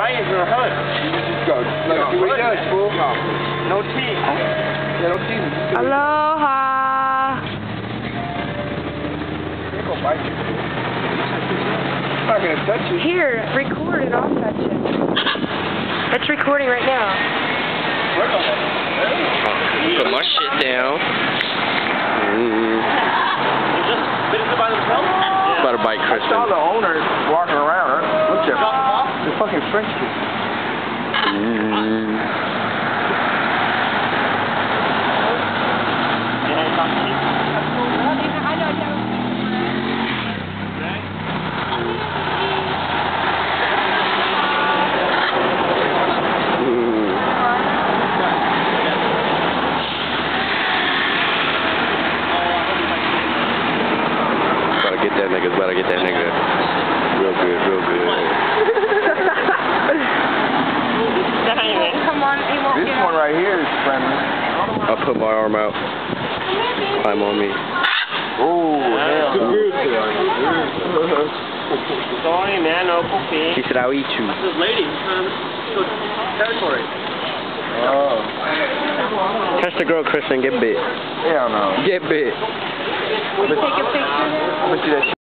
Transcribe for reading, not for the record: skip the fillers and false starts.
Why is your hunt? Just go. Let's see what he does, fool. No teeth. Yeah, no teeth. Aloha. He's gonna bite you. He's not gonna touch you. Here, record and I'll touch it. It's recording right now. Put my shit down. About to bite I Kristen. saw the owner walking around. Look at him. The fucking French kid. Better get that nigga real good, real good. Come on, he won't This get one right here is friendly. I'll put my arm out. Climb on me. Oh, hell. Sorry, man, no cookie. He said, I'll eat you. This lady, territory. Oh. Catch the girl, Kristen. Get bit. Hell no. Get bit. Take a picture there. Let me see that shit.